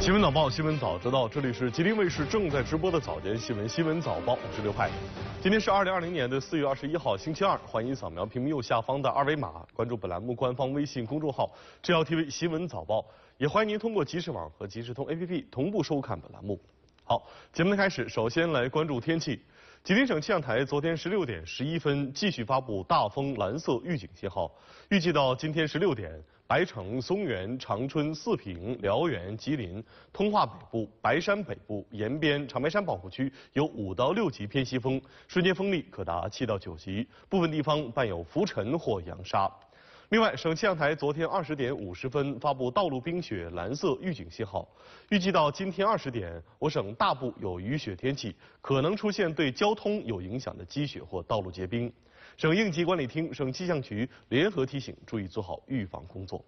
新闻早报，新闻早知道，这里是吉林卫视正在直播的早间新闻，新闻早报，我是刘海。今天是2020年4月21号，星期二，欢迎扫描屏幕右下方的二维码，关注本栏目官方微信公众号“GLTV 新闻早报”，也欢迎您通过即时网和即时通 APP 同步收看本栏目。好，节目的开始，首先来关注天气。吉林省气象台昨天16点11分继续发布大风蓝色预警信号，预计到今天16点。白城、松原、长春、四平、辽源、吉林、通化北部、白山北部、延边、长白山保护区有5到6级偏西风，瞬间风力可达7到9级，部分地方伴有浮尘或扬沙。另外，省气象台昨天20点50分发布道路冰雪蓝色预警信号，预计到今天20点，我省大部有雨雪天气，可能出现对交通有影响的积雪或道路结冰。省应急管理厅、省气象局联合提醒，注意做好预防工作。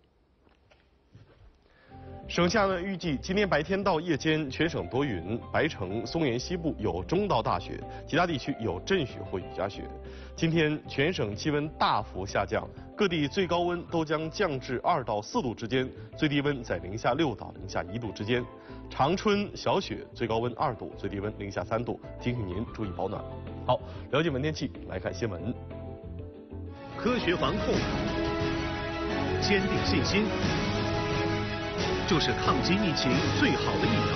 省气象台预计，今天白天到夜间全省多云，白城、松原西部有中到大雪，其他地区有阵雪或雨夹雪。今天全省气温大幅下降，各地最高温都将降至2到4度之间，最低温在-6到-1度之间。长春小雪，最高温2度，最低温-3度，提醒您注意保暖。好，了解文天气，来看新闻。 科学防控，坚定信心，就是抗击疫情最好的疫苗。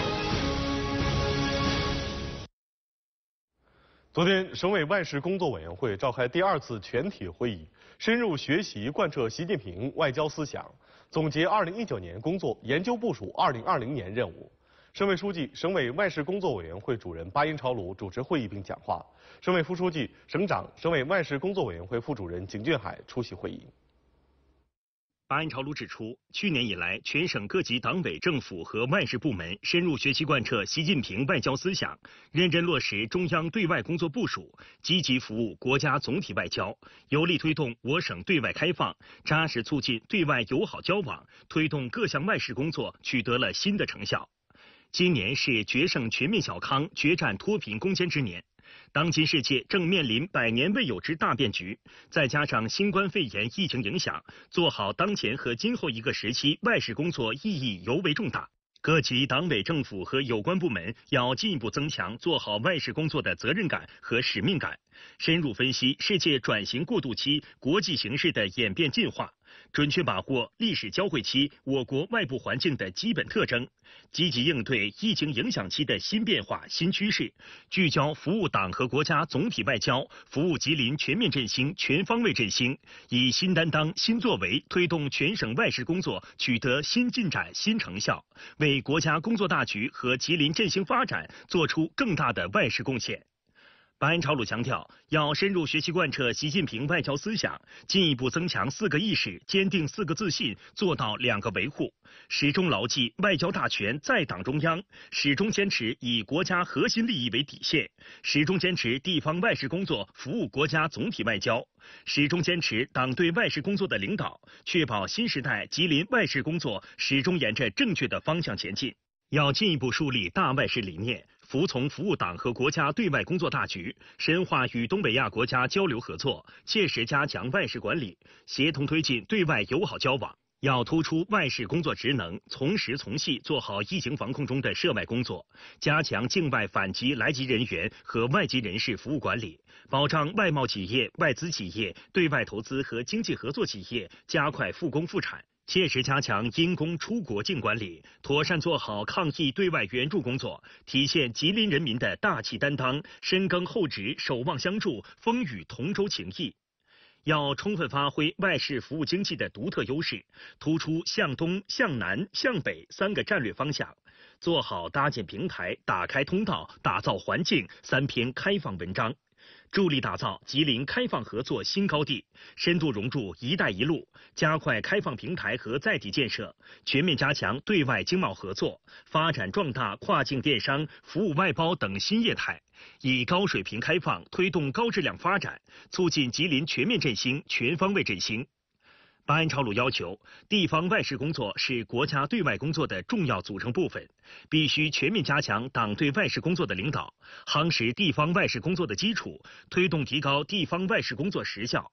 昨天，省委外事工作委员会召开第2次全体会议，深入学习贯彻习近平外交思想，总结2019年工作，研究部署2020年任务。省委书记、省委外事工作委员会主任巴音朝鲁主持会议并讲话，省委副书记、省长、省委外事工作委员会副主任景俊海出席会议。 巴音朝鲁指出，去年以来，全省各级党委政府和外事部门深入学习贯彻习近平外交思想，认真落实中央对外工作部署，积极服务国家总体外交，有力推动我省对外开放，扎实促进对外友好交往，推动各项外事工作取得了新的成效。今年是决胜全面小康、决战脱贫攻坚之年。当今世界正面临100年未有之大变局，再加上新冠肺炎疫情影响，做好当前和今后一个时期外事工作意义尤为重大。各级党委政府和有关部门要进一步增强做好外事工作的责任感和使命感，深入分析世界转型过渡期国际形势的演变进化，准确把握历史交汇期我国外部环境的基本特征，积极应对疫情影响期的新变化新趋势，聚焦服务党和国家总体外交，服务吉林全面振兴、全方位振兴，以新担当、新作为推动全省外事工作取得新进展、新成效，为国家工作大局和吉林振兴发展作出更大的外事贡献。巴音朝鲁强调，要深入学习贯彻习近平外交思想，进一步增强4个意识，坚定4个自信，做到2个维护，始终牢记外交大权在党中央，始终坚持以国家核心利益为底线，始终坚持地方外事工作服务国家总体外交，始终坚持党对外事工作的领导，确保新时代吉林外事工作始终沿着正确的方向前进。要进一步树立大外事理念，服从服务党和国家对外工作大局，深化与东北亚国家交流合作，切实加强外事管理，协同推进对外友好交往。要突出外事工作职能，从实从细做好疫情防控中的涉外工作，加强境外返籍来籍人员和外籍人士服务管理，保障外贸企业、外资企业、对外投资和经济合作企业加快复工复产。切实加强因公出国境管理，妥善做好抗疫对外援助工作，体现吉林人民的大气担当，深耕厚植，守望相助，风雨同舟情谊。要充分发挥外事服务经济的独特优势，突出向东、向南、向北3个战略方向，做好搭建平台、打开通道、打造环境3篇开放文章，助力打造吉林开放合作新高地，深度融入“一带一路”，加快开放平台和载体建设，全面加强对外经贸合作，发展壮大跨境电商、服务外包等新业态，以高水平开放推动高质量发展，促进吉林全面振兴、全方位振兴。巴音朝鲁要求，地方外事工作是国家对外工作的重要组成部分，必须全面加强党对外事工作的领导，夯实地方外事工作的基础，推动提高地方外事工作实效。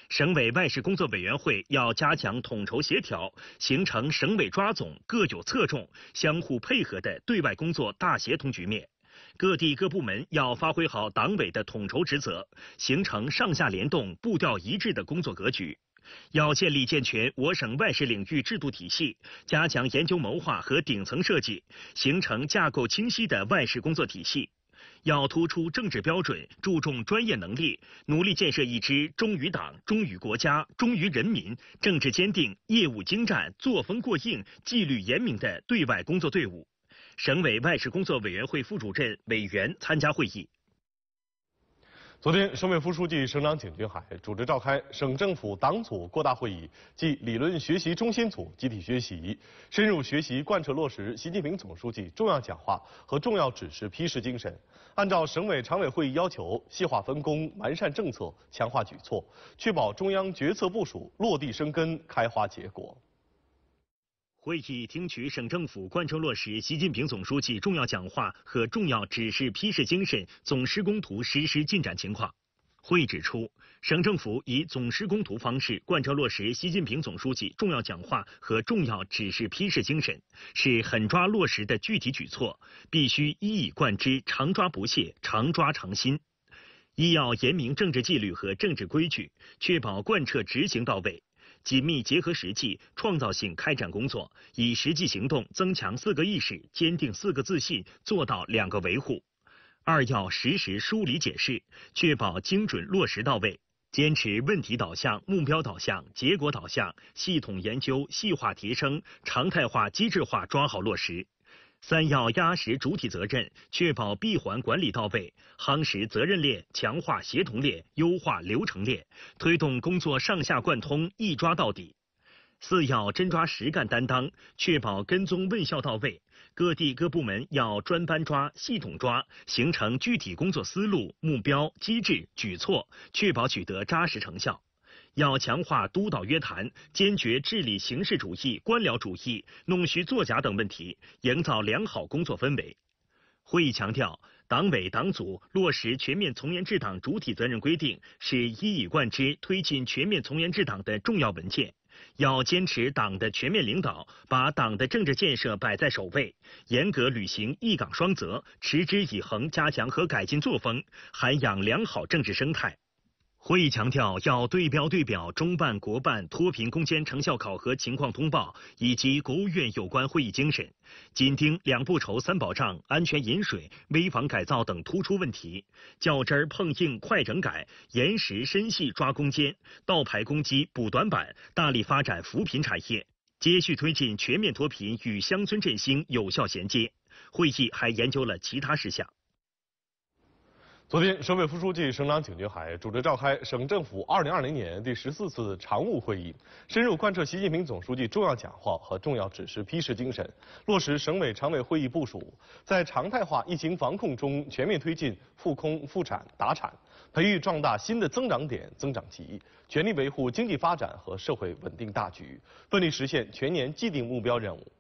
省委外事工作委员会要加强统筹协调，形成省委抓总各有侧重、相互配合的对外工作大协同局面。各地各部门要发挥好党委的统筹职责，形成上下联动、步调一致的工作格局。要建立健全我省外事领域制度体系，加强研究谋划和顶层设计，形成架构清晰的外事工作体系。要突出政治标准，注重专业能力，努力建设一支忠于党、忠于国家、忠于人民、政治坚定、业务精湛、作风过硬、纪律严明的对外工作队伍。省委外事工作委员会副主任、委员参加会议。 昨天，省委副书记、省长景军海主持召开省政府党组扩大会议暨理论学习中心组集体学习，深入学习贯彻落实习近平总书记重要讲话和重要指示批示精神，按照省委常委会议要求，细化分工，完善政策，强化举措，确保中央决策部署落地生根、开花结果。 会议听取省政府贯彻落实习近平总书记重要讲话和重要指示批示精神总施工图实施进展情况。会议指出，省政府以总施工图方式贯彻落实习近平总书记重要讲话和重要指示批示精神，是狠抓落实的具体举措，必须一以贯之，常抓不懈，常抓常新。一要严明政治纪律和政治规矩，确保贯彻执行到位。紧密结合实际，创造性开展工作，以实际行动增强4个意识，坚定4个自信，做到2个维护。二要实时梳理解释，确保精准落实到位，坚持问题导向、目标导向、结果导向，系统研究、细化提升、常态化、机制化抓好落实。三要压实主体责任，确保闭环管理到位，夯实责任链，强化协同链，优化流程链，推动工作上下贯通，一抓到底。四要真抓实干担当，确保跟踪问效到位，各地各部门要专班抓、系统抓，形成具体工作思路、目标、机制、举措，确保取得扎实成效。要强化督导约谈，坚决治理形式主义、官僚主义、弄虚作假等问题，营造良好工作氛围。会议强调，党委党组落实全面从严治党主体责任规定是一以贯之推进全面从严治党的重要文件。要坚持党的全面领导，把党的政治建设摆在首位，严格履行一岗双责，持之以恒加强和改进作风，涵养良好政治生态。会议强调，要对标对表中办、国办脱贫攻坚成效考核情况通报以及国务院有关会议精神，紧盯2不愁3保障、安全饮水、危房改造等突出问题，较真儿碰硬快整改，严实深细抓攻坚，倒排攻击补短板，大力发展扶贫产业，接续推进全面脱贫与乡村振兴有效衔接。会议还研究了其他事项。 昨天，省委副书记、省长景军海主持召开省政府2020年第14次常务会议，深入贯彻习近平总书记重要讲话和重要指示批示精神，落实省委常委会议部署，在常态化疫情防控中全面推进复工复产达产，培育壮大新的增长点、增长极，全力维护经济发展和社会稳定大局，奋力实现全年既定目标任务。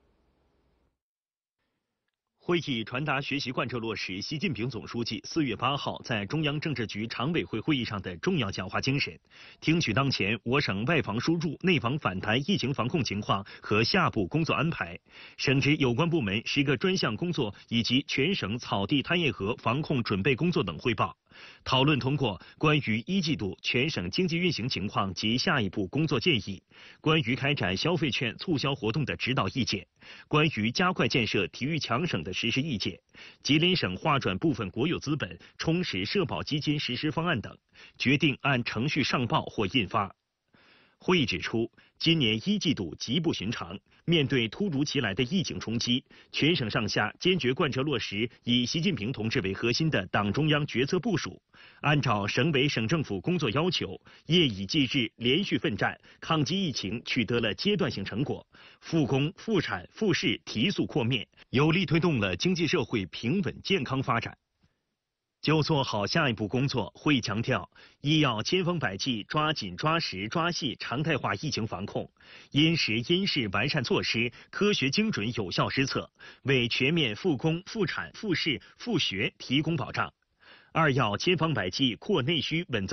会议传达学习贯彻落实习近平总书记4月8号在中央政治局常委会会议上的重要讲话精神，听取当前我省外防输入、内防反弹疫情防控情况和下步工作安排，省直有关部门10个专项工作以及全省草地贪叶河防控准备工作等汇报。讨论通过关于1季度全省经济运行情况及下一步工作建议，关于开展消费券促销活动的指导意见，关于加快建设体育强省的实施意见，吉林省划转部分国有资本充实社保基金实施方案等，决定按程序上报或印发。会议指出，今年1季度极不寻常，面对突如其来的疫情冲击，全省上下坚决贯彻落实以习近平同志为核心的党中央决策部署，按照省委省政府工作要求，夜以继日连续奋战，抗击疫情取得了阶段性成果，复工复产复市提速扩面，有力推动了经济社会平稳健康发展。就做好下一步工作，会议强调，一要千方百计抓紧抓实抓细常态化疫情防控，因时因势完善措施，科学精准有效施策，为全面复工复产复市复学提供保障。二要千方百计扩内需稳增长，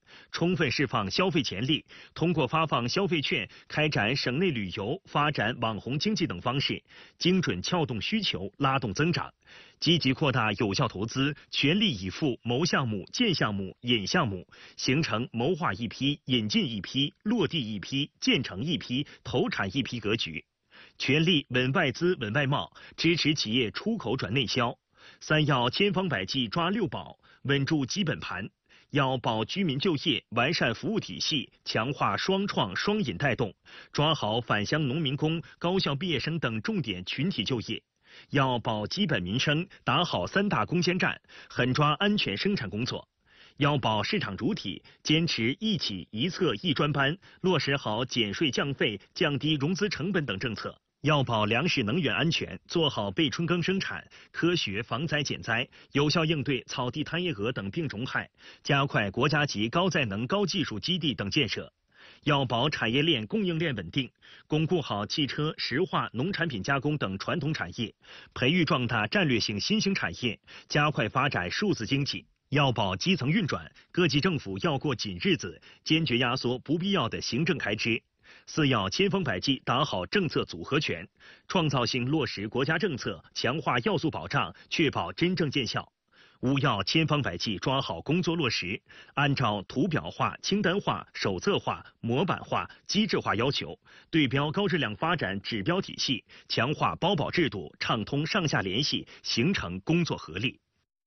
充分释放消费潜力，通过发放消费券、开展省内旅游、发展网红经济等方式，精准撬动需求，拉动增长。积极扩大有效投资，全力以赴谋项目、建项目、引项目，形成谋划一批、引进一批、落地一批、建成一批、投产一批格局。全力稳外资、稳外贸，支持企业出口转内销。三要千方百计抓六保，稳住基本盘。要保居民就业，完善服务体系，强化双创双引带动，抓好返乡农民工、高校毕业生等重点群体就业。要保基本民生，打好三大攻坚战，狠抓安全生产工作。要保市场主体，坚持一企一策一专班，落实好减税降费、降低融资成本等政策。要保粮食能源安全，做好备春耕生产，科学防灾减灾，有效应对草地贪夜蛾等病虫害，加快国家级高载能高技术基地等建设。要保产业链供应链稳定，巩固好汽车、石化、农产品加工等传统产业，培育壮大战略性新兴产业，加快发展数字经济。要保基层运转，各级政府要过紧日子，坚决压缩不必要的行政开支。四要千方百计打好政策组合拳，创造性落实国家政策，强化要素保障，确保真正见效。五要千方百计抓好工作落实，按照图表化、清单化、手册化、模板化、机制化要求，对标高质量发展指标体系，强化包保制度，畅通上下联系，形成工作合力。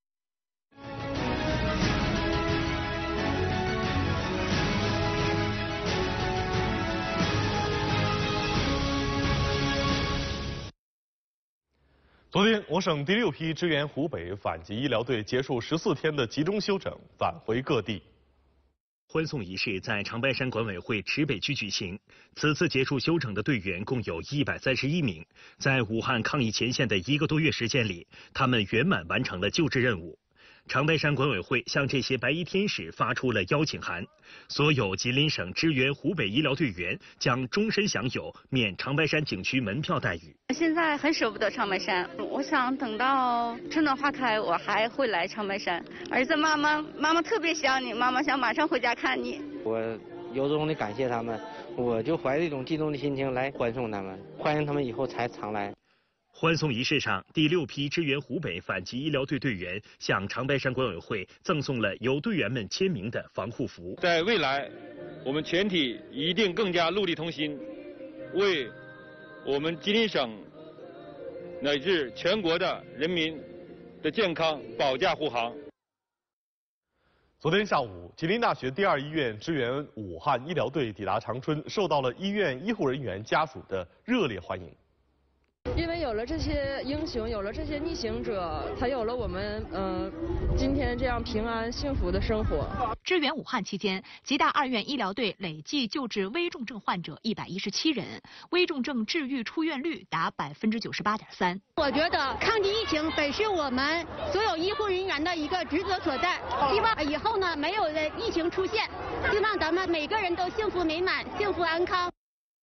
昨天，我省第6批支援湖北反击医疗队结束14天的集中休整，返回各地。 欢送仪式在长白山管委会池北区举行。此次结束休整的队员共有131名，在武汉抗疫前线的1个多月时间里，他们圆满完成了救治任务。长白山管委会向这些白衣天使发出了邀请函，所有吉林省支援湖北医疗队员将终身享有免长白山景区门票待遇。 现在很舍不得长白山，我想等到春暖花开，我还会来长白山。儿子，妈妈特别想你，妈妈想马上回家看你。 我由衷的感谢他们，我就怀着一种激动的心情来欢送他们，欢迎他们以后才常来。 欢送仪式上，第6批支援湖北反击医疗队队员向长白山管委会赠送了由队员们签名的防护服。 在未来，我们全体一定更加戮力同心，为我们吉林省乃至全国的人民的健康保驾护航。 昨天下午，吉林大学第2医院支援武汉医疗队抵达长春，受到了医院医护人员家属的热烈欢迎。 因为有了这些英雄，有了这些逆行者，才有了我们今天这样平安幸福的生活。 支援武汉期间，吉大2院医疗队累计救治危重症患者117人，危重症治愈出院率达98.3%。 我觉得抗击疫情本是我们所有医护人员的一个职责所在，希望以后呢没有的疫情出现，希望咱们每个人都幸福美满、幸福安康。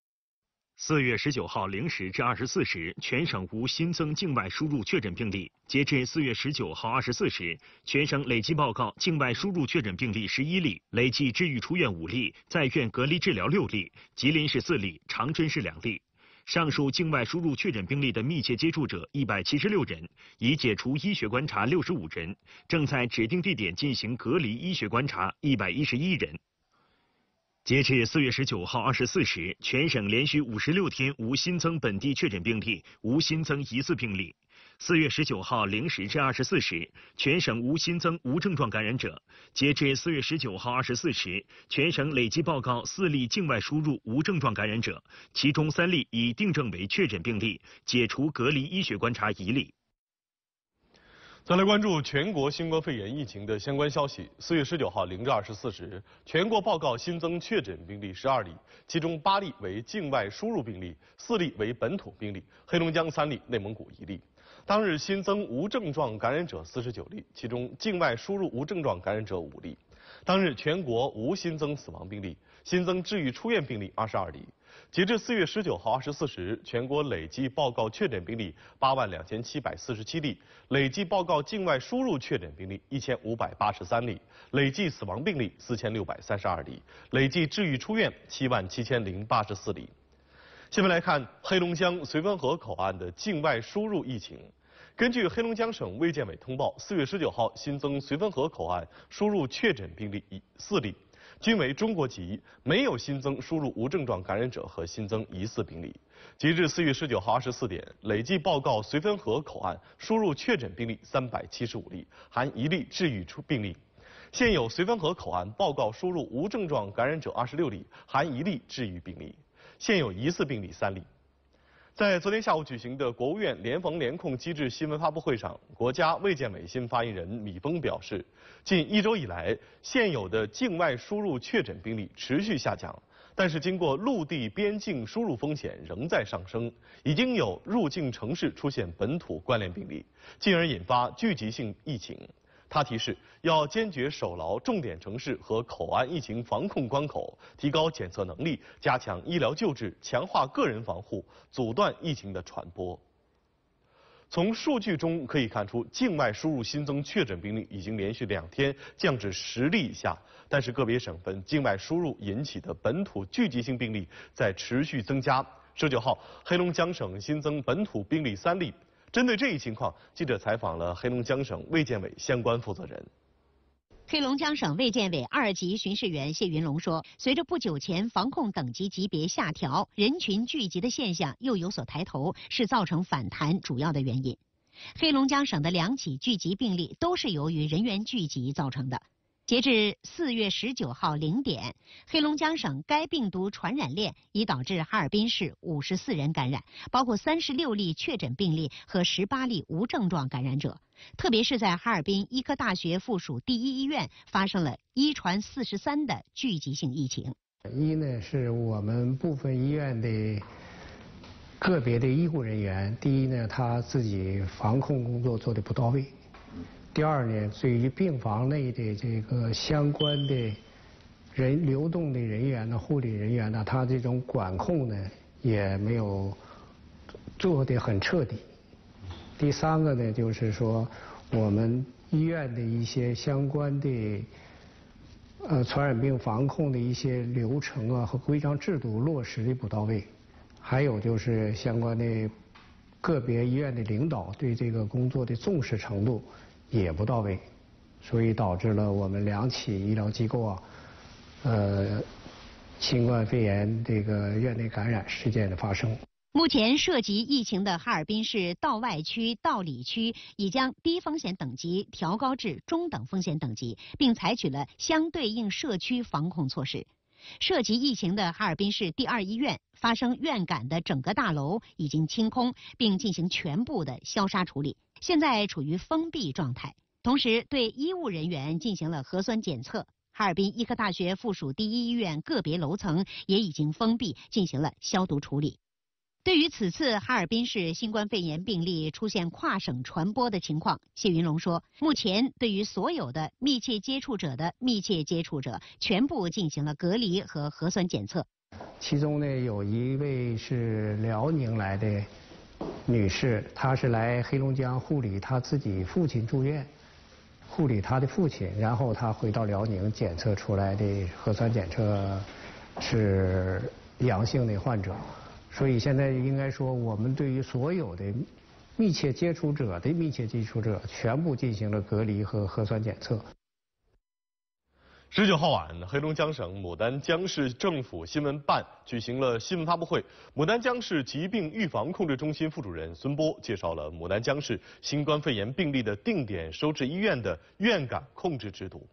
4月19号0时至24时，全省无新增境外输入确诊病例。截至4月19号24时，全省累计报告境外输入确诊病例11例，累计治愈出院5例，在院隔离治疗6例，吉林市4例，长春市2例。上述境外输入确诊病例的密切接触者176人，已解除医学观察65人，正在指定地点进行隔离医学观察111人。截至4月19号24时，全省连续56天无新增本地确诊病例，无新增疑似病例。4月19号0时至24时，全省无新增无症状感染者。截至4月19号24时，全省累计报告4例境外输入无症状感染者，其中3例已定证为确诊病例，解除隔离医学观察1例。 再来关注全国新冠肺炎疫情的相关消息。4月19号0至24时，全国报告新增确诊病例12例，其中8例为境外输入病例，4例为本土病例，黑龙江3例，内蒙古1例。当日新增无症状感染者49例，其中境外输入无症状感染者5例。当日全国无新增死亡病例，新增治愈出院病例22例。 截至4月19号24时，全国累计报告确诊病例82747例，累计报告境外输入确诊病例1583例，累计死亡病例4632例，累计治愈出院77084例。下面来看黑龙江绥芬河口岸的境外输入疫情。根据黑龙江省卫健委通报，4月19号新增绥芬河口岸输入确诊病例4例。均为中国籍，没有新增输入无症状感染者和新增疑似病例。截至4月19号24点，累计报告绥芬河口岸输入确诊病例375例，含1例治愈出病例。现有绥芬河口岸报告输入无症状感染者26例，含1例治愈病例。现有疑似病例3例。在昨天下午举行的国务院联防联控机制新闻发布会上，国家卫健委新闻发言人米峰表示，近1周以来，现有的境外输入确诊病例持续下降，但是经过陆地边境输入风险仍在上升，已经有入境城市出现本土关联病例，进而引发聚集性疫情。他提示，要坚决守牢重点城市和口岸疫情防控关口，提高检测能力，加强医疗救治，强化个人防护，阻断疫情的传播。从数据中可以看出，境外输入新增确诊病例已经连续2天降至10例以下，但是个别省份境外输入引起的本土聚集性病例在持续增加。19号，黑龙江省新增本土病例3例。针对这一情况，记者采访了黑龙江省卫健委相关负责人。 黑龙江省卫健委2级巡视员谢云龙说，随着不久前防控等级级别下调，人群聚集的现象又有所抬头，是造成反弹主要的原因。黑龙江省的2起聚集病例都是由于人员聚集造成的。截至4月19号0点，黑龙江省该病毒传染链已导致哈尔滨市54人感染，包括36例确诊病例和18例无症状感染者。特别是在哈尔滨医科大学附属第一医院发生了1传43的聚集性疫情。 一呢是我们部分医院的个别的医护人员，第一呢他自己防控工作做得不到位。第二呢，对于病房内的这个相关的流动的人员呢、护理人员呢，他这种管控呢也没有做得很彻底。第三个呢，就是说我们医院的一些相关的传染病防控的一些流程啊和规章制度落实的不到位，还有就是相关的个别医院的领导对这个工作的重视程度也不到位，所以导致了我们2起医疗机构新冠肺炎这个院内感染事件的发生。 目前涉及疫情的哈尔滨市道外区、道里区已将低风险等级调高至中等风险等级，并采取了相对应社区防控措施。涉及疫情的哈尔滨市第2医院发生院感的整个大楼已经清空，并进行全部的消杀处理，现在处于封闭状态。同时对医务人员进行了核酸检测。哈尔滨医科大学附属第一医院个别楼层也已经封闭，进行了消毒处理。对于此次哈尔滨市新冠肺炎病例出现跨省传播的情况，谢云龙说，目前对于所有的密切接触者的密切接触者全部进行了隔离和核酸检测。 其中呢，有一位是辽宁来的女士，她是来黑龙江护理她自己父亲住院，护理她的父亲，然后她回到辽宁检测出来的核酸检测是阳性的患者。所以现在应该说，我们对于所有的密切接触者的密切接触者全部进行了隔离和核酸检测。 19号晚，黑龙江省牡丹江市政府新闻办举行了新闻发布会。牡丹江市疾病预防控制中心副主任孙波介绍了牡丹江市新冠肺炎病例的定点收治医院的院感控制制度。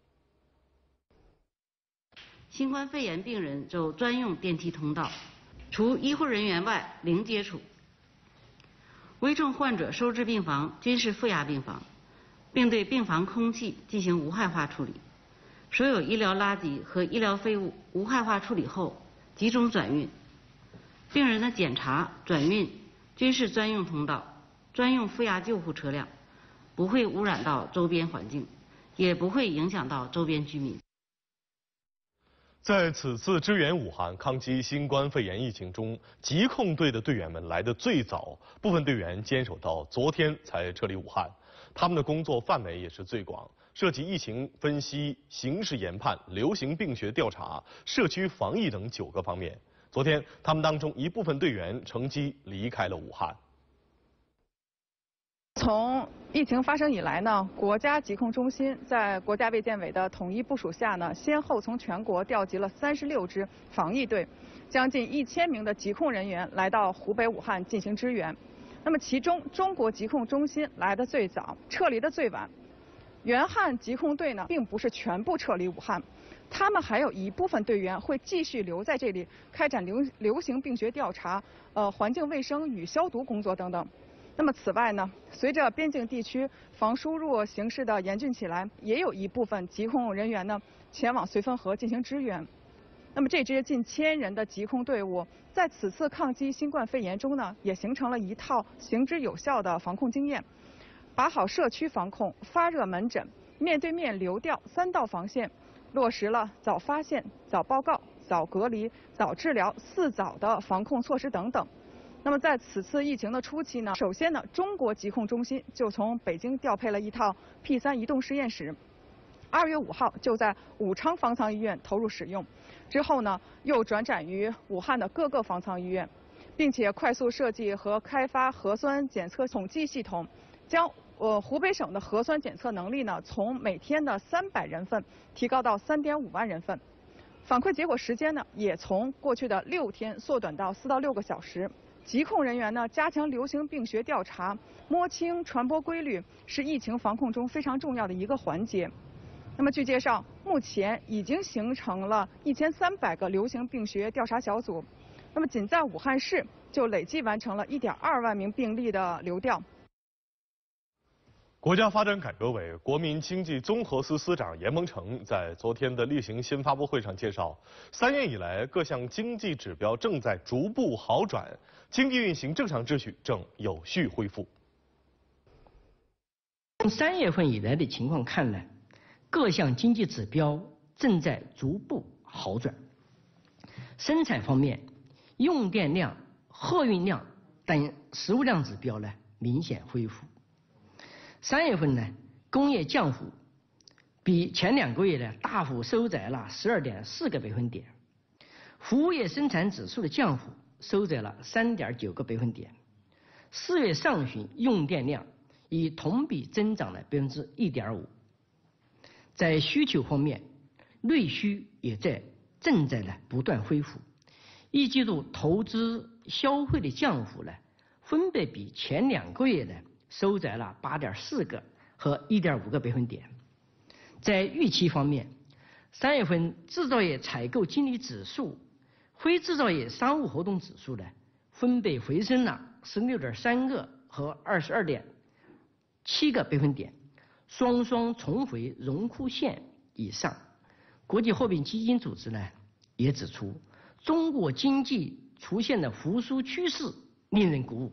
新冠肺炎病人走专用电梯通道，除医护人员外零接触。危重患者收治病房均是负压病房，并对病房空气进行无害化处理。所有医疗垃圾和医疗废物无害化处理后集中转运。病人的检查、转运均是专用通道、专用负压救护车辆，不会污染到周边环境，也不会影响到周边居民。 在此次支援武汉抗击新冠肺炎疫情中，疾控队的队员们来得最早，部分队员坚守到昨天才撤离武汉。他们的工作范围也是最广，涉及疫情分析、形势研判、流行病学调查、社区防疫等9个方面。昨天，他们当中一部分队员乘机离开了武汉。 从疫情发生以来呢，国家疾控中心在国家卫健委的统一部署下呢，先后从全国调集了36支防疫队，将近1000名的疾控人员来到湖北武汉进行支援。那么其中，中国疾控中心来得最早，撤离的最晚。援汉疾控队呢，并不是全部撤离武汉，他们还有一部分队员会继续留在这里，开展流行病学调查、环境卫生与消毒工作等等。那么此外呢，随着边境地区防输入形势的严峻起来，也有一部分疾控人员呢前往绥芬河进行支援。那么这支近1000人的疾控队伍，在此次抗击新冠肺炎中呢，也形成了一套行之有效的防控经验，把好社区防控、发热门诊、面对面流调3道防线，落实了早发现、早报告、早隔离、早治疗4早的防控措施等等。那么在此次疫情的初期呢，首先呢，中国疾控中心就从北京调配了一套 P3移动实验室，2月5号就在武昌方舱医院投入使用，之后呢，又转展于武汉的各个方舱医院，并且快速设计和开发核酸检测统计系统，将湖北省的核酸检测能力呢，从每天的300人份提高到3.5万人份，反馈结果时间呢，也从过去的6天缩短到4到6个小时。疾控人员呢，加强流行病学调查，摸清传播规律，是疫情防控中非常重要的一个环节。那么据介绍，目前已经形成了1300个流行病学调查小组，那么仅在武汉市就累计完成了1.2万名病例的流调。 国家发展改革委国民经济综合司司长严蒙成在昨天的例行新发布会上介绍，3月以来各项经济指标正在逐步好转，经济运行正常秩序正有序恢复。 从3月份以来的情况看来，各项经济指标正在逐步好转。生产方面，用电量、货运量等实物量指标呢明显恢复。3月份呢，工业降幅比前2个月呢大幅收窄了12.4个百分点，服务业生产指数的降幅收窄了3.9个百分点。4月上旬用电量以同比增长了1.5%。在需求方面，内需也正在不断恢复。一季度投资消费的降幅呢，分别比前2个月呢收窄了8.4个和1.5个百分点。在预期方面，3月份制造业采购经理指数、非制造业商务活动指数呢，分别回升了16.3个和22.7个百分点，双双重回荣枯线以上。国际货币基金组织呢也指出，中国经济出现了复苏趋势，令人鼓舞。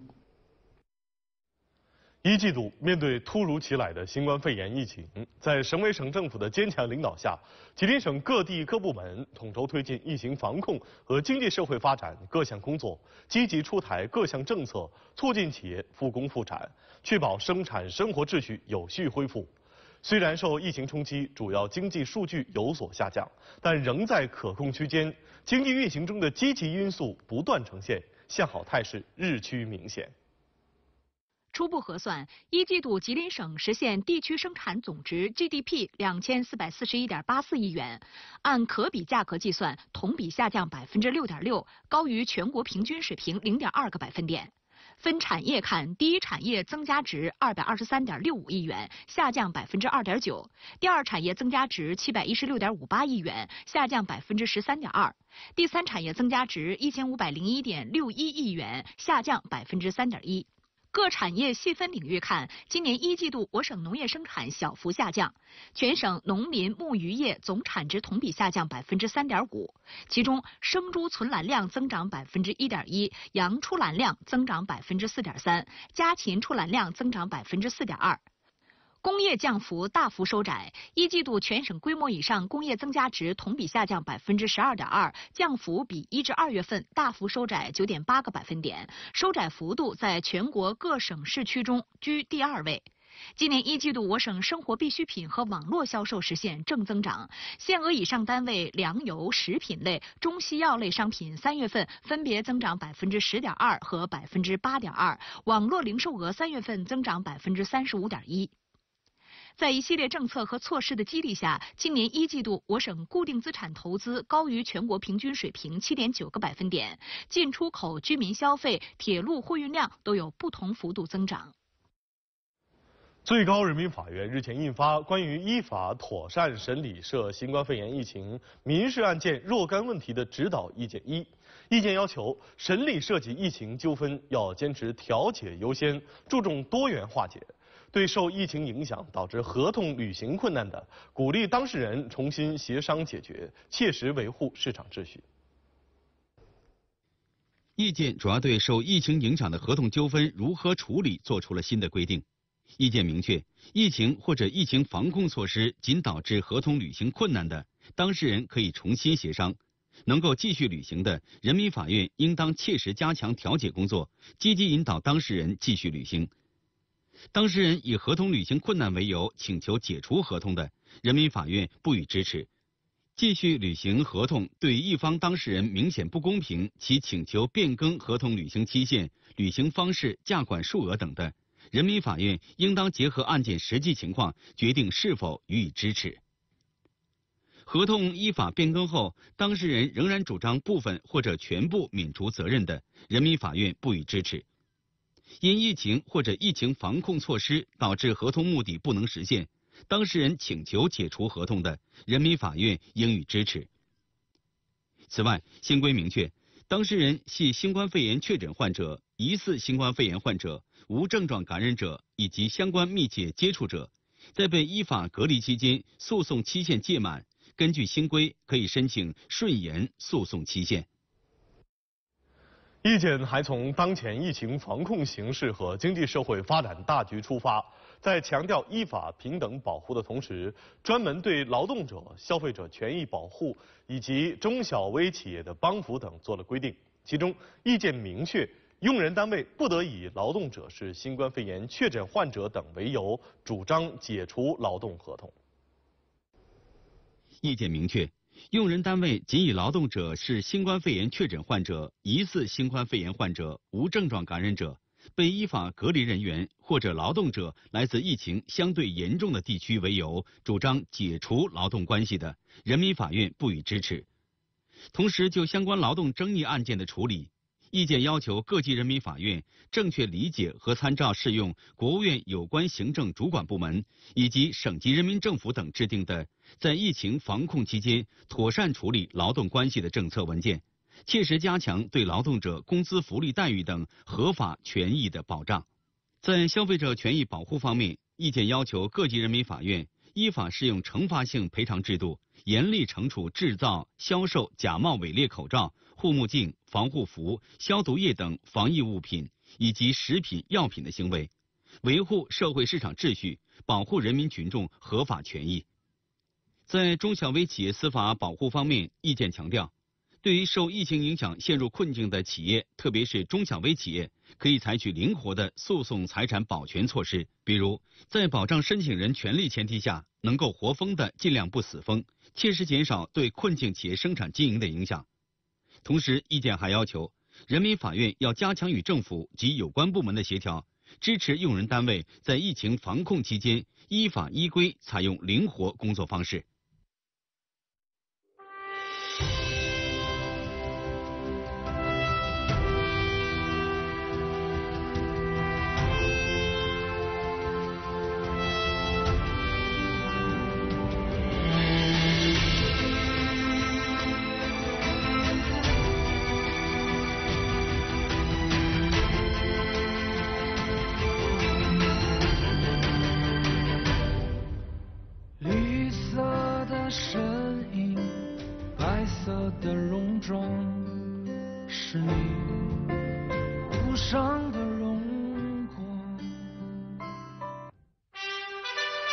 1季度面对突如其来的新冠肺炎疫情，在省委省政府的坚强领导下，吉林省各地各部门统筹推进疫情防控和经济社会发展各项工作，积极出台各项政策，促进企业复工复产，确保生产生活秩序有序恢复。虽然受疫情冲击，主要经济数据有所下降，但仍在可控区间，经济运行中的积极因素不断呈现，向好态势日趋明显。 初步核算，1季度吉林省实现地区生产总值 GDP 2441.84亿元，按可比价格计算，同比下降6.6%，高于全国平均水平0.2个百分点。分产业看，第一产业增加值223.65亿元，下降2.9%；第二产业增加值716.58亿元，下降13.2%；第三产业增加值1501.61亿元，下降3.1%。各产业细分领域看，今年1季度我省农业生产小幅下降，全省农林牧渔业总产值同比下降3.5%，其中生猪存栏量增长1.1%，羊出栏量增长4.3%，家禽出栏量增长4.2%。 工业降幅大幅收窄，一季度全省规模以上工业增加值同比下降12.2%，降幅比1至2月份大幅收窄9.8个百分点，收窄幅度在全国各省市区中居第2位。今年一季度，我省生活必需品和网络销售实现正增长，限额以上单位粮油、食品类、中西药类商品3月份分别增长10.2%和8.2%，网络零售额3月份增长35.1%。在一系列政策和措施的激励下，今年一季度我省固定资产投资高于全国平均水平7.9个百分点，进出口、居民消费、铁路货运量都有不同幅度增长。 最高人民法院日前印发关于依法妥善审理涉新冠肺炎疫情民事案件若干问题的指导意见1，意见要求审理涉及疫情纠纷要坚持调解优先，注重多元化解。对受疫情影响导致合同履行困难的，鼓励当事人重新协商解决，切实维护市场秩序。 意见主要对受疫情影响的合同纠纷如何处理作出了新的规定。意见明确，疫情或者疫情防控措施仅导致合同履行困难的，当事人可以重新协商；能够继续履行的，人民法院应当切实加强调解工作，积极引导当事人继续履行。当事人以合同履行困难为由请求解除合同的，人民法院不予支持。继续履行合同对一方当事人明显不公平，其请求变更合同履行期限、履行方式、价款数额等的，人民法院应当结合案件实际情况，决定是否予以支持。合同依法变更后，当事人仍然主张部分或者全部免除责任的，人民法院不予支持。因疫情或者疫情防控措施导致合同目的不能实现，当事人请求解除合同的，人民法院应予支持。此外，新规明确，当事人系新冠肺炎确诊患者、疑似新冠肺炎患者、无症状感染者以及相关密切接触者，在被依法隔离期间诉讼期限届满，根据新规可以申请顺延诉讼期限。 意见还从当前疫情防控形势和经济社会发展大局出发，在强调依法平等保护的同时，专门对劳动者、消费者权益保护以及中小微企业的帮扶等做了规定。其中，意见明确，用人单位不得以劳动者是新冠肺炎确诊患者等为由，主张解除劳动合同。 意见明确，用人单位仅以劳动者是新冠肺炎确诊患者、疑似新冠肺炎患者、无症状感染者、被依法隔离人员或者劳动者来自疫情相对严重的地区为由，主张解除劳动关系的，人民法院不予支持。同时，就相关劳动争议案件的处理，意见要求各级人民法院正确理解和参照适用国务院有关行政主管部门以及省级人民政府等制定的在疫情防控期间妥善处理劳动关系的政策文件，切实加强对劳动者工资福利待遇等合法权益的保障。在消费者权益保护方面，意见要求各级人民法院依法适用惩罚性赔偿制度，严厉惩处制造、销售假冒伪劣口罩、护目镜、防护服、消毒液等防疫物品以及食品药品的行为，维护社会市场秩序，保护人民群众合法权益。在中小微企业司法保护方面，意见强调，对于受疫情影响陷入困境的企业，特别是中小微企业，可以采取灵活的诉讼财产保全措施，比如在保障申请人权利前提下，能够活封的尽量不死封，切实减少对困境企业生产经营的影响。同时，意见还要求人民法院要加强与政府及有关部门的协调，支持用人单位在疫情防控期间依法依规采用灵活工作方式。 的戎装是你无上的荣光。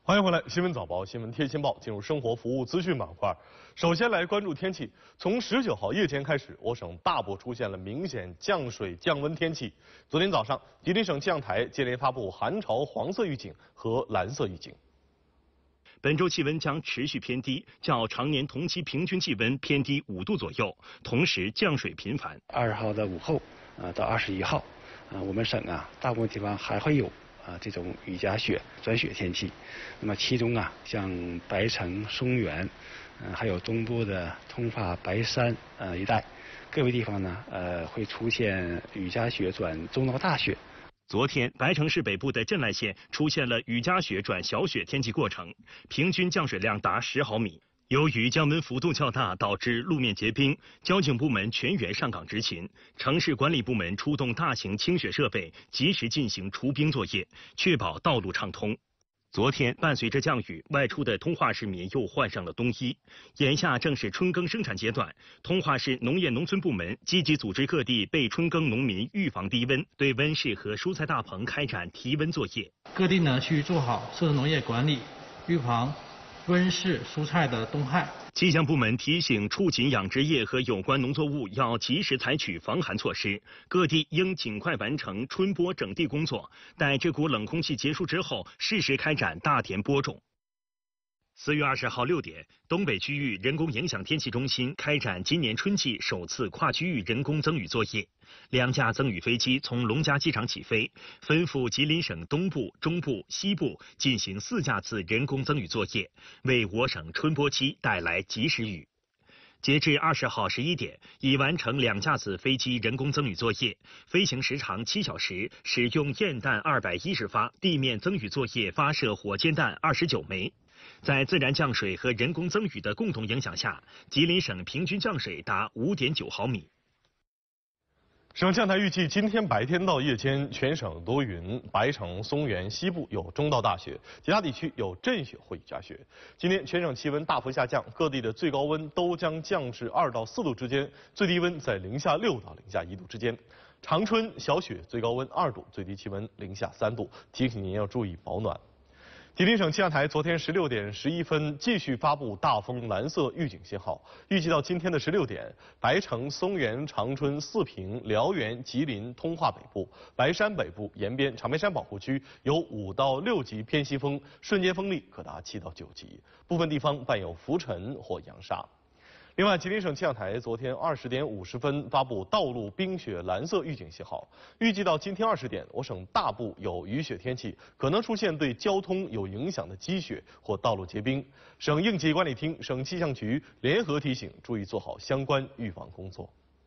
欢迎回来，新闻早报，新闻贴心报，进入生活服务资讯板块。首先来关注天气。从19号夜间开始，我省大部出现了明显降水降温天气。昨天早上，吉林省气象台接连发布寒潮黄色预警和蓝色预警。 本周气温将持续偏低，较常年同期平均气温偏低5度左右，同时降水频繁。 20号的午后，到21号，我们省大部分地方还会有这种雨夹雪、转雪天气。那么其中像白城、松原，还有东部的通化、白山一带，个别地方呢会出现雨夹雪转中到大雪。 昨天，白城市北部的镇濑县出现了雨夹雪转小雪天气过程，平均降水量达10毫米。由于降温幅度较大，导致路面结冰，交警部门全员上岗执勤，城市管理部门出动大型清雪设备，及时进行除冰作业，确保道路畅通。昨天，伴随着降雨，外出的通化市民又换上了冬衣。眼下正是春耕生产阶段，通化市农业农村部门积极组织各地备春耕农民预防低温，对温室和蔬菜大棚开展提温作业。 各地呢需做好社会农业管理，预防温室蔬菜的冬害。 气象部门提醒畜禽养殖业和有关农作物要及时采取防寒措施，各地应尽快完成春播整地工作，待这股冷空气结束之后，适时开展大田播种。4月20号6点，东北区域人工影响天气中心开展今年春季首次跨区域人工增雨作业，2架增雨飞机从龙嘉机场起飞，奔赴吉林省东部、中部、西部进行4架次人工增雨作业，为我省春播期带来及时雨。截至20号11点，已完成2架次飞机人工增雨作业，飞行时长7小时，使用焰弹210发，地面增雨作业发射火箭弹29枚。在自然降水和人工增雨的共同影响下，吉林省平均降水达5.9毫米。 省气象台预计，今天白天到夜间全省多云，白城、松原西部有中到大雪，其他地区有阵雪或雨夹雪。今天全省气温大幅下降，各地的最高温都将降至2到4度之间，最低温在零下6到零下1度之间。长春小雪，最高温2度，最低气温零下3度，提醒您要注意保暖。吉林省气象台昨天16点11分继续发布大风蓝色预警信号，预计到今天的16点，白城、松原、长春、四平、辽源、吉林、通化北部、白山北部沿边长白山保护区有5到6级偏西风，瞬间风力可达7到9级，部分地方伴有浮尘或扬沙。另外，吉林省气象台昨天20点50分发布道路冰雪蓝色预警信号，预计到今天20点，我省大部有雨雪天气，可能出现对交通有影响的积雪或道路结冰。省应急管理厅、省气象局联合提醒，注意做好相关预防工作。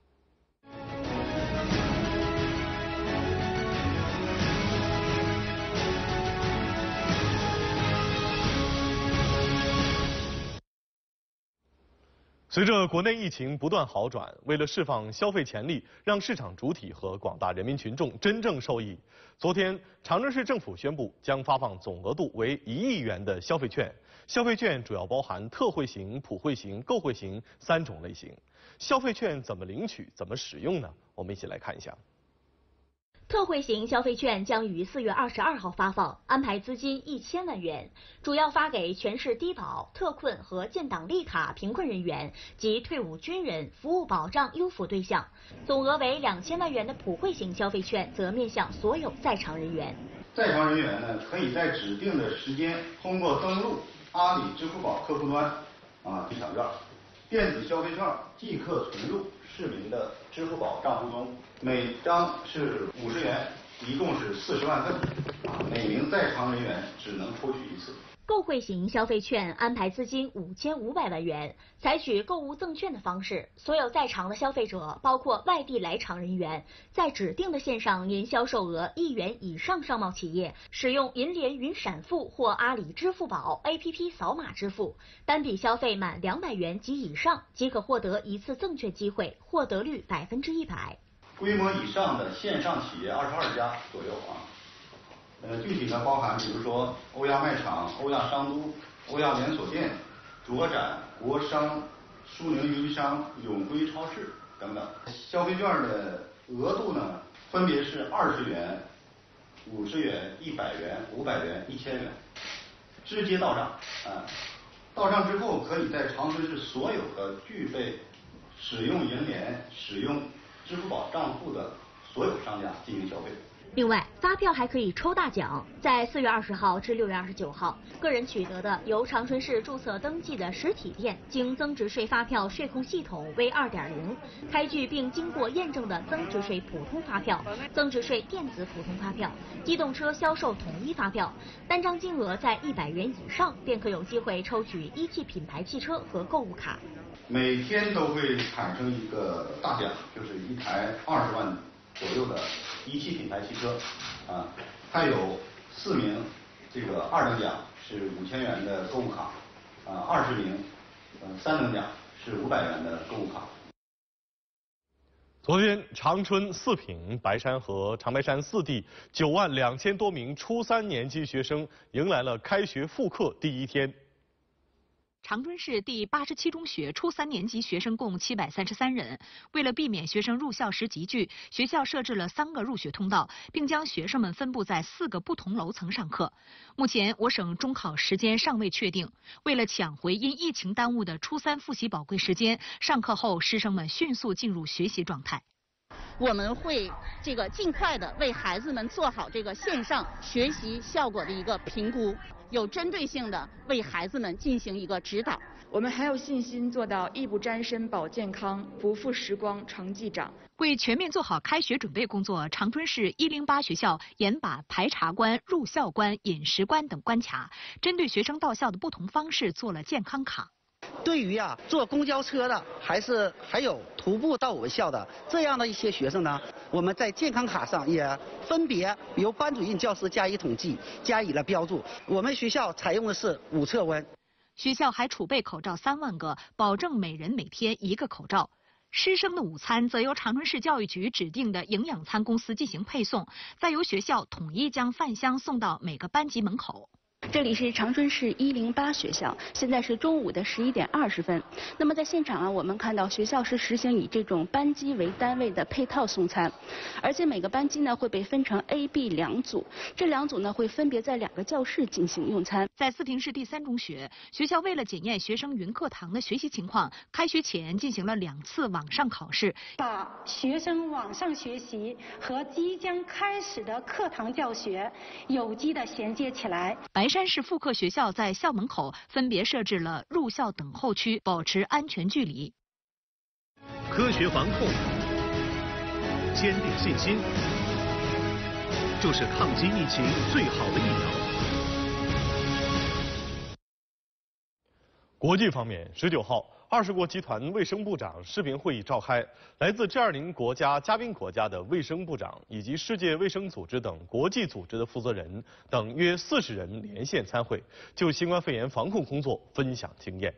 随着国内疫情不断好转，为了释放消费潜力，让市场主体和广大人民群众真正受益，昨天长春市政府宣布将发放总额度为1亿元的消费券。消费券主要包含特惠型、普惠型、购惠型3种类型。消费券怎么领取、怎么使用呢？我们一起来看一下。 特惠型消费券将于4月22号发放，安排资金1000万元，主要发给全市低保、特困和建档立卡贫困人员及退伍军人、服务保障优抚对象。总额为2000万元的普惠型消费券则面向所有在场人员。 在场人员呢，可以在指定的时间通过登录阿里支付宝客户端去抢券，电子消费券即刻存入市民的支付宝账户中，每张是50元，一共是40万份，每名在场人员只能抽取1次。 购惠型消费券安排资金5500万元，采取购物赠券的方式，所有在场的消费者，包括外地来场人员，在指定的线上年销售额1元以上商贸企业，使用银联云闪付或阿里支付宝 APP 扫码支付，单笔消费满200元及以上，即可获得1次赠券机会，获得率100%。 规模以上的线上企业22家左右具体呢包含比如说欧亚卖场、欧亚商都、欧亚连锁店、卓展、国商、苏宁运营商、永辉超市等等。消费券的额度呢，分别是20元、50元、100元、500元、1000元。 直接到账，到账之后可以在长春市所有的具备使用银联、使用支付宝账户的所有商家进行消费。 另外，发票还可以抽大奖，在4月20号至6月29号，个人取得的由长春市注册登记的实体店经增值税发票税控系统 V2.0 开具并经过验证的增值税普通发票、增值税电子普通发票、机动车销售统一发票，单张金额在100元以上，便可有机会抽取一汽品牌汽车和购物卡。 每天都会产生一个大奖，就是一台20万左右的一汽品牌汽车，还有4名这个2等奖是5000元的购物卡，20名3等奖是500元的购物卡。 昨天，长春、四平、白山和长白山4地9万2000多名初3年级学生迎来了开学复课第一天。 长春市第87中学初3年级学生共733人。为了避免学生入校时集聚，学校设置了3个入学通道，并将学生们分布在4个不同楼层上课。目前，我省中考时间尚未确定。为了抢回因疫情耽误的初3复习宝贵时间，上课后师生们迅速进入学习状态。 我们会尽快的为孩子们做好线上学习效果的一个评估，有针对性的为孩子们进行一个指导。 我们还有信心做到艺不沾身保健康，不负时光成绩长。 为全面做好开学准备工作，长春市108学校严把排查关、入校关、饮食关等关卡，针对学生到校的不同方式做了健康卡。 对于坐公交车的，还有徒步到我们校的这样的一些学生呢，我们在健康卡上也分别由班主任教师加以统计，加以了标注。我们学校采用的是5测温。 学校还储备口罩3万个，保证每人每天1个口罩。师生的午餐则由长春市教育局指定的营养餐公司进行配送，再由学校统一将饭箱送到每个班级门口。 这里是长春市108学校，现在是中午的11点20分。那么在现场我们看到学校是实行以这种班级为单位的配套送餐，而且每个班级会被分成 A、B 2组，这2组会分别在2个教室进行用餐。 在四平市第3中学，学校为了检验学生云课堂的学习情况，开学前进行了2次网上考试， 把学生网上学习和即将开始的课堂教学有机的衔接起来。 白山市复课学校在校门口分别设置了入校等候区，保持安全距离。 科学防控，坚定信心，就是抗击疫情最好的疫苗。 国际方面，19号，20国集团卫生部长视频会议召开，来自G20国家、嘉宾国家的卫生部长以及世界卫生组织等国际组织的负责人等约40人连线参会，就新冠肺炎防控工作分享经验。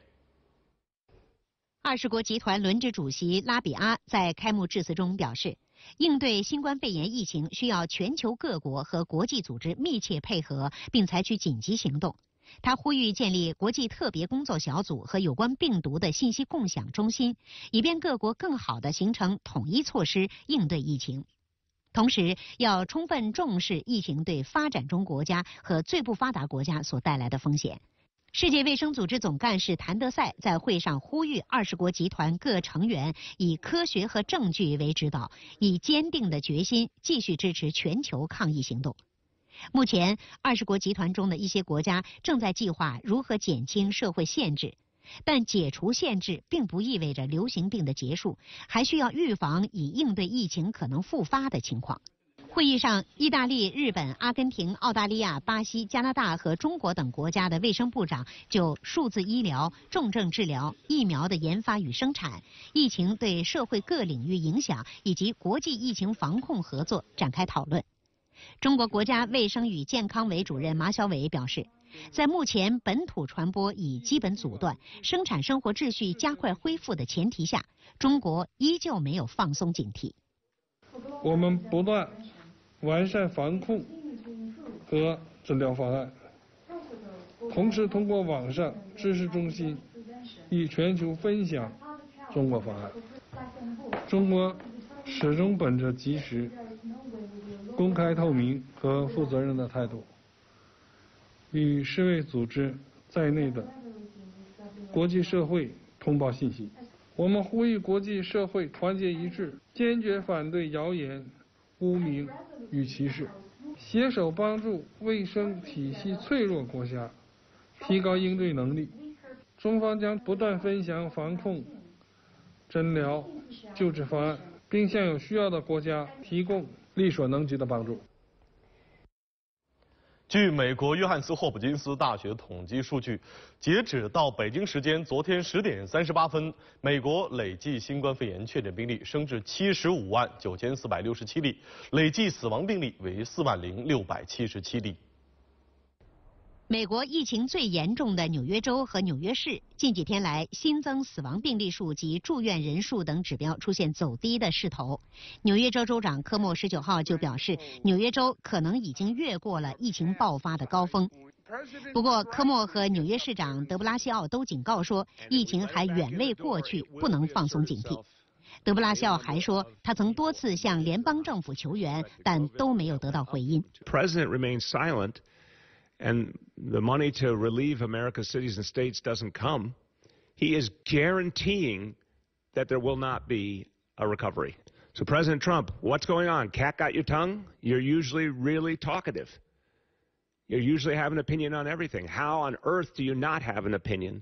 20国集团轮值主席拉比阿在开幕致辞中表示，应对新冠肺炎疫情需要全球各国和国际组织密切配合，并采取紧急行动。他呼吁建立国际特别工作小组和有关病毒的信息共享中心，以便各国更好地形成统一措施应对疫情。同时，要充分重视疫情对发展中国家和最不发达国家所带来的风险。世界卫生组织总干事谭德赛在会上呼吁20国集团各成员以科学和证据为指导，以坚定的决心继续支持全球抗疫行动。目前，20国集团中的一些国家正在计划如何减轻社会限制，但解除限制并不意味着流行病的结束，还需要预防以应对疫情可能复发的情况。会议上，意大利、日本、阿根廷、澳大利亚、巴西、加拿大和中国等国家的卫生部长就数字医疗、重症治疗、疫苗的研发与生产、疫情对社会各领域影响以及国际疫情防控合作展开讨论。中国国家卫生与健康委主任马晓伟表示，在目前本土传播已基本阻断、生产生活秩序加快恢复的前提下，中国依旧没有放松警惕。 我们不断完善防控和治疗方案，同时通过网上知识中心与全球分享中国方案。中国始终本着及时、公开透明和负责任的态度， 与世卫组织在内的国际社会通报信息。我们呼吁国际社会团结一致，坚决反对谣言、污名与歧视，携手帮助卫生体系脆弱国家提高应对能力。中方将不断分享防控、诊疗、救治方案，并向有需要的国家提供力所能及的帮助。 据美国约翰斯霍普金斯大学统计数据，截止到北京时间昨天10点38分，美国累计新冠肺炎确诊病例升至759467例，累计死亡病例为40677例。 美国疫情最严重的纽约州和纽约市近几天来新增死亡病例数及住院人数等指标出现走低的势头。纽约州州长科莫19号就表示，纽约州可能已经越过了疫情爆发的高峰。不过，科莫和纽约市长德布拉西奥都警告说，疫情还远未过去，不能放松警惕。德布拉西奥还说，他曾多次向联邦政府求援，但都没有得到回音。 President remains silent. And the money to relieve America's cities and states doesn't come, he is guaranteeing that there will not be a recovery. So President Trump, what's going on? Cat got your tongue? You're usually really talkative. You usually have an opinion on everything. How on earth do you not have an opinion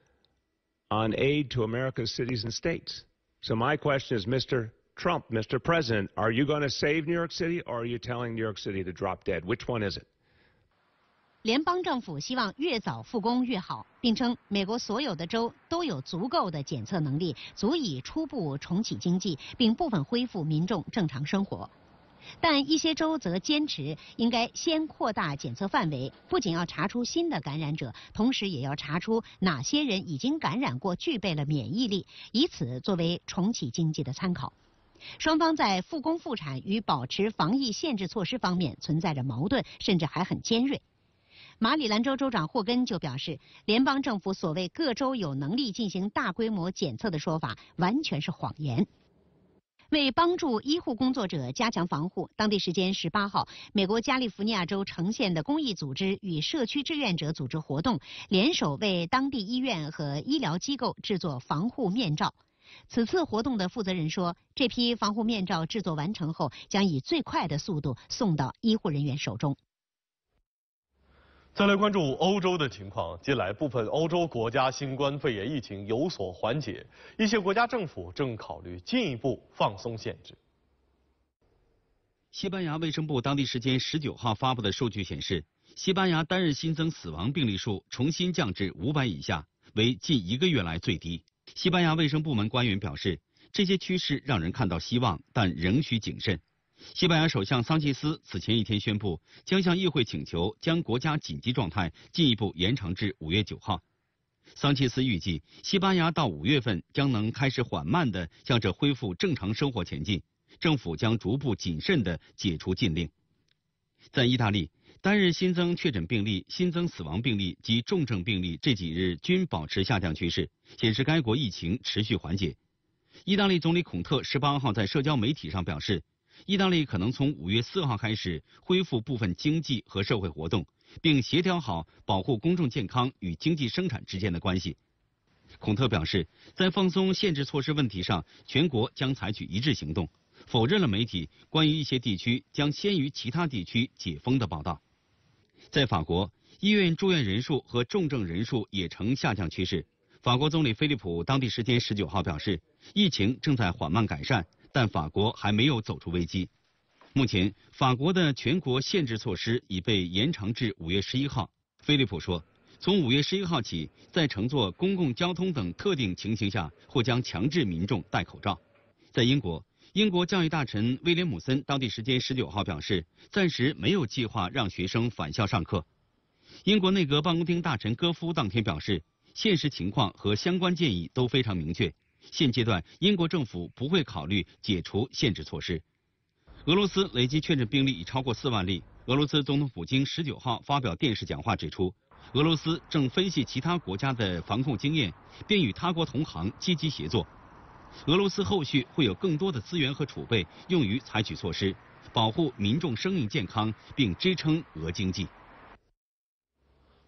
on aid to America's cities and states? So my question is, Mr. Trump, Mr. President, are you going to save New York City, or are you telling New York City to drop dead? Which one is it? 联邦政府希望越早复工越好，并称美国所有的州都有足够的检测能力，足以初步重启经济，并部分恢复民众正常生活。但一些州则坚持应该先扩大检测范围，不仅要查出新的感染者，同时也要查出哪些人已经感染过，具备了免疫力，以此作为重启经济的参考。双方在复工复产与保持防疫限制措施方面存在着矛盾，甚至还很尖锐。马里兰州州长霍根就表示，联邦政府所谓各州有能力进行大规模检测的说法完全是谎言。为帮助医护工作者加强防护，当地时间18号，美国加利福尼亚州城县的公益组织与社区志愿者组织活动，联手为当地医院和医疗机构制作防护面罩。此次活动的负责人说，这批防护面罩制作完成后，将以最快的速度送到医护人员手中。 再来关注欧洲的情况。近来，部分欧洲国家新冠肺炎疫情有所缓解，一些国家政府正考虑进一步放松限制。 西班牙卫生部当地时间19号发布的数据显示，西班牙单日新增死亡病例数重新降至500以下，为近1个月来最低。西班牙卫生部门官员表示，这些趋势让人看到希望，但仍需谨慎。西班牙首相桑切斯此前一天宣布，将向议会请求将国家紧急状态进一步延长至5月9号。桑切斯预计，西班牙到5月份将能开始缓慢地向着恢复正常生活前进，政府将逐步谨慎地解除禁令。在意大利，单日新增确诊病例、新增死亡病例及重症病例这几日均保持下降趋势，显示该国疫情持续缓解。意大利总理孔特18号在社交媒体上表示，意大利可能从5月4号开始恢复部分经济和社会活动，并协调好保护公众健康与经济生产之间的关系。孔特表示，在放松限制措施问题上，全国将采取一致行动，否认了媒体关于一些地区将先于其他地区解封的报道。在法国，医院住院人数和重症人数也呈下降趋势。法国总理菲利普当地时间19号表示，疫情正在缓慢改善，但法国还没有走出危机。目前，法国的全国限制措施已被延长至5月11号。菲利普说，从5月11号起，在乘坐公共交通等特定情形下，或将强制民众戴口罩。在英国，英国教育大臣威廉姆森当地时间19号表示，暂时没有计划让学生返校上课。英国内阁办公厅大臣戈夫当天表示，现实情况和相关建议都非常明确，现阶段英国政府不会考虑解除限制措施。俄罗斯累计确诊病例已超过4万例。俄罗斯总统普京19号发表电视讲话指出，俄罗斯正分析其他国家的防控经验，并与他国同行积极协作。俄罗斯后续会有更多的资源和储备用于采取措施，保护民众生命健康，并支撑俄经济。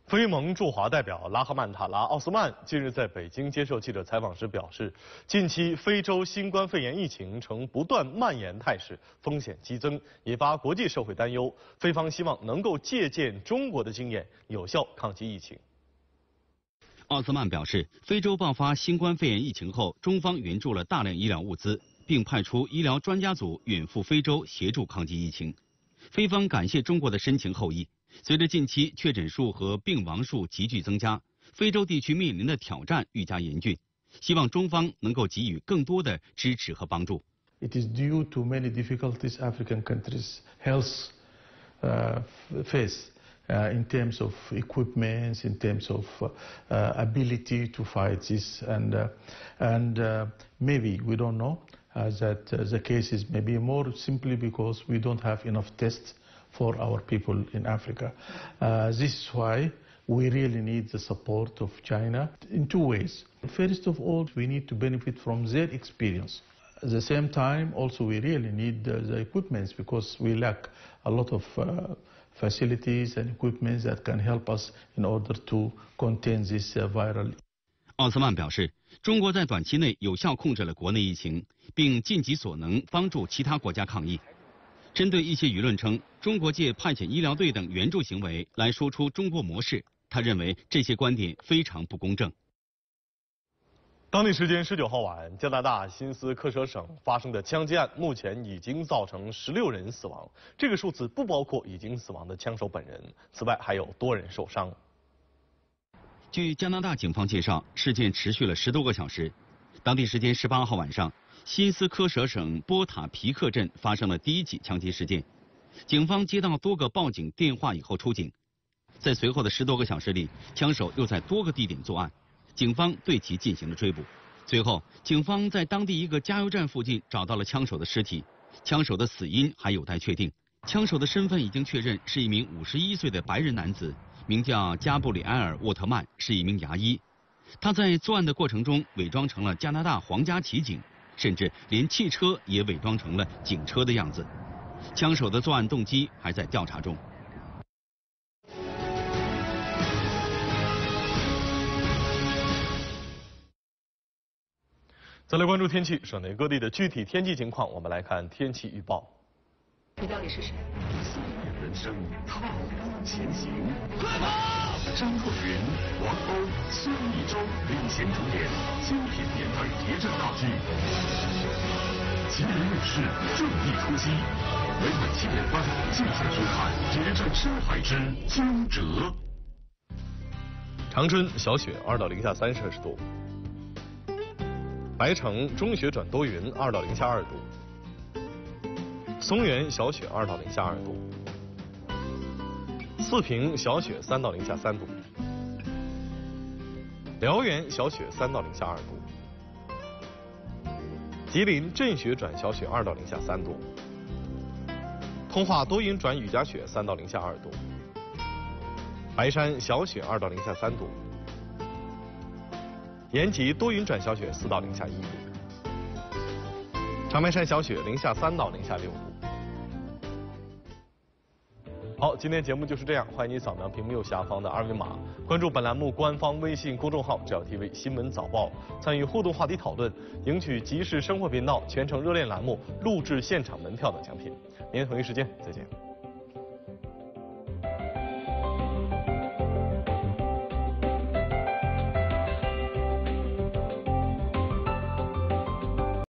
非盟驻华代表拉赫曼塔拉·奥斯曼近日在北京接受记者采访时表示，近期非洲新冠肺炎疫情呈不断蔓延态势，风险激增，引发国际社会担忧。非方希望能够借鉴中国的经验，有效抗击疫情。 奥斯曼表示，非洲爆发新冠肺炎疫情后，中方援助了大量医疗物资，并派出医疗专家组远赴非洲协助抗击疫情。非方感谢中国的深情厚谊。随着近期确诊数和病亡数急剧增加，非洲地区面临的挑战愈加严峻，希望中方能够给予更多的支持和帮助。 It is due to many difficulties African countries health face in terms of equipment, in terms of ability to fight this, and maybe we don't know that the case is maybe more simply because we don't have enough tests for our people in Africa. This is why we really need the support of China in two ways. First of all, we need to benefit from their experience. At the same time, also we really need the equipments because we lack a lot of facilities and equipments that can help us in order to contain this viral. 奥斯曼表示，中国在短期内有效控制了国内疫情，并尽己所能帮助其他国家抗疫。 针对一些舆论称中国借派遣医疗队等援助行为来说出中国模式，他认为这些观点非常不公正。 当地时间19号晚，加拿大新斯科舍省发生的枪击案，目前已经造成16人死亡，这个数字不包括已经死亡的枪手本人，此外还有多人受伤。 据加拿大警方介绍，事件持续了10多个小时。当地时间18号晚上。 新斯科舍省波塔皮克镇发生了第一起枪击事件，警方接到多个报警电话以后出警，在随后的10多个小时里，枪手又在多个地点作案，警方对其进行了追捕。随后，警方在当地一个加油站附近找到了枪手的尸体，枪手的死因还有待确定。枪手的身份已经确认是一名51岁的白人男子，名叫加布里埃尔·沃特曼，是一名牙医。他在作案的过程中伪装成了加拿大皇家骑警。 甚至连汽车也伪装成了警车的样子。枪手的作案动机还在调查中。 再来关注天气，省内各地的具体天气情况，我们来看天气预报。 你到底是谁？ 素面人生，踏步前行。快跑！张若昀、王鸥、孙艺洲领衔主演精品年代谍战大剧《吉林卫视正义出击》，每晚7点半敬请收看《谍战深海之惊蛰》。 长春小雪2到零下3摄氏度，白城中雪转多云2到零下2度，松原小雪2到零下2度。 四平小雪3到零下3度，辽源小雪3到零下2度，吉林阵雪转小雪2到零下3度，通化多云转雨夹雪3到零下2度，白山小雪2到零下3度，延吉多云转小雪4到零下1度，长白山小雪零下3到零下6度。 好，今天节目就是这样，欢迎你扫描屏幕右下方的2维码，关注本栏目官方微信公众号“焦 TV 新闻早报”，参与互动话题讨论，赢取即时生活频道全程热链栏目录制现场门票等奖品。明天同一时间再见。